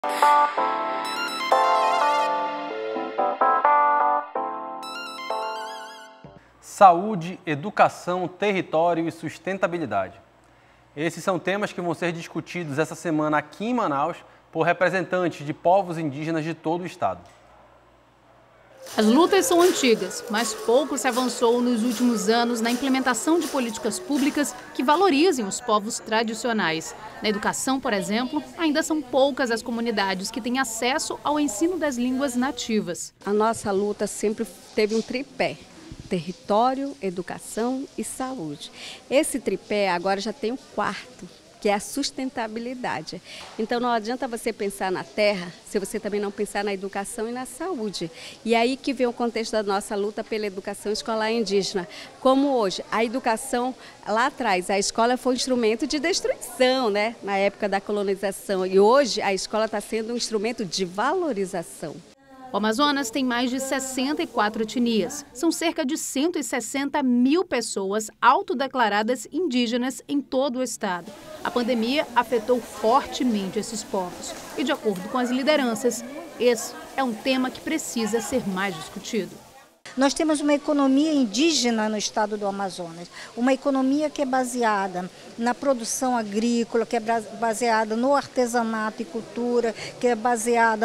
Saúde, educação, território e sustentabilidade. Esses são temas que vão ser discutidos essa semana aqui em Manaus por representantes de povos indígenas de todo o estado. As lutas são antigas, mas pouco se avançou nos últimos anos na implementação de políticas públicas que valorizem os povos tradicionais. Na educação, por exemplo, ainda são poucas as comunidades que têm acesso ao ensino das línguas nativas. A nossa luta sempre teve um tripé: território, educação e saúde. Esse tripé agora já tem o quarto, que é a sustentabilidade. Então não adianta você pensar na terra se você também não pensar na educação e na saúde. E aí que vem o contexto da nossa luta pela educação escolar indígena. Como hoje, a educação, lá atrás, a escola foi um instrumento de destruição, né? Na época da colonização. E hoje a escola está sendo um instrumento de valorização. O Amazonas tem mais de 64 etnias. São cerca de 160 mil pessoas autodeclaradas indígenas em todo o estado. A pandemia afetou fortemente esses povos. E, de acordo com as lideranças, esse é um tema que precisa ser mais discutido. Nós temos uma economia indígena no estado do Amazonas, uma economia que é baseada na produção agrícola, que é baseada no artesanato e cultura, que é baseada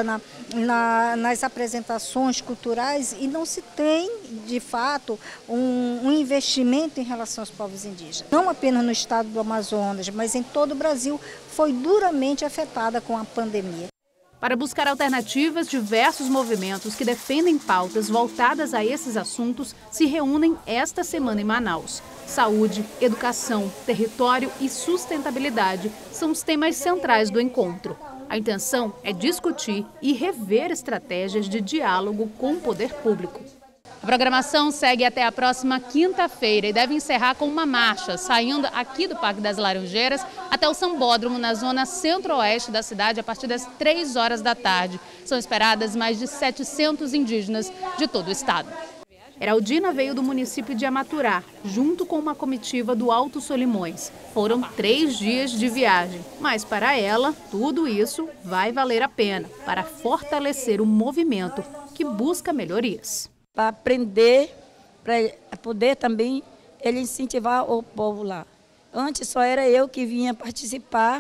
nas apresentações culturais, e não se tem, de fato, um investimento em relação aos povos indígenas. Não apenas no estado do Amazonas, mas em todo o Brasil foi duramente afetada com a pandemia. Para buscar alternativas, diversos movimentos que defendem pautas voltadas a esses assuntos se reúnem esta semana em Manaus. Saúde, educação, território e sustentabilidade são os temas centrais do encontro. A intenção é discutir e rever estratégias de diálogo com o poder público. A programação segue até a próxima quinta-feira e deve encerrar com uma marcha, saindo aqui do Parque das Laranjeiras até o Sambódromo, na zona centro-oeste da cidade, a partir das 3 horas da tarde. São esperadas mais de 700 indígenas de todo o estado. Heraldina veio do município de Amaturá, junto com uma comitiva do Alto Solimões. Foram 3 dias de viagem, mas para ela, tudo isso vai valer a pena para fortalecer o movimento que busca melhorias. Para aprender, para poder também ele incentivar o povo lá. Antes só era eu que vinha participar,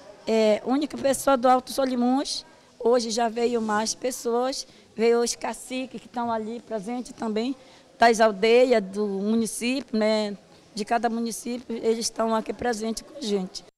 única pessoa do Alto Solimões. Hoje já veio mais pessoas, veio os caciques que estão ali presentes também, das aldeias, do município, né? De cada município, eles estão aqui presentes com a gente.